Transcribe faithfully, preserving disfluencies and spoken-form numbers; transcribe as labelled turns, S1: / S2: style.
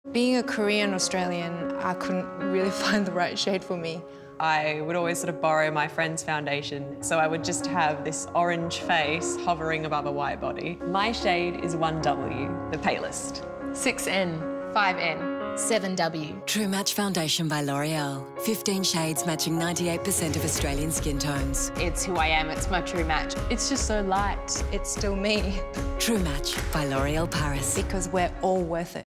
S1: Being a Korean Australian, I couldn't really find the right shade for me.
S2: I would always sort of borrow my friend's foundation, so I would just have this orange face hovering above a white body. My shade is one W, the palest.
S3: six N. five N.
S4: seven W.
S5: True Match Foundation by L'Oreal. fifteen shades matching ninety-eight percent of Australian skin tones.
S3: It's who I am, it's my true match. It's just so light.
S1: It's still me.
S5: True Match by L'Oreal Paris.
S1: Because we're all worth it.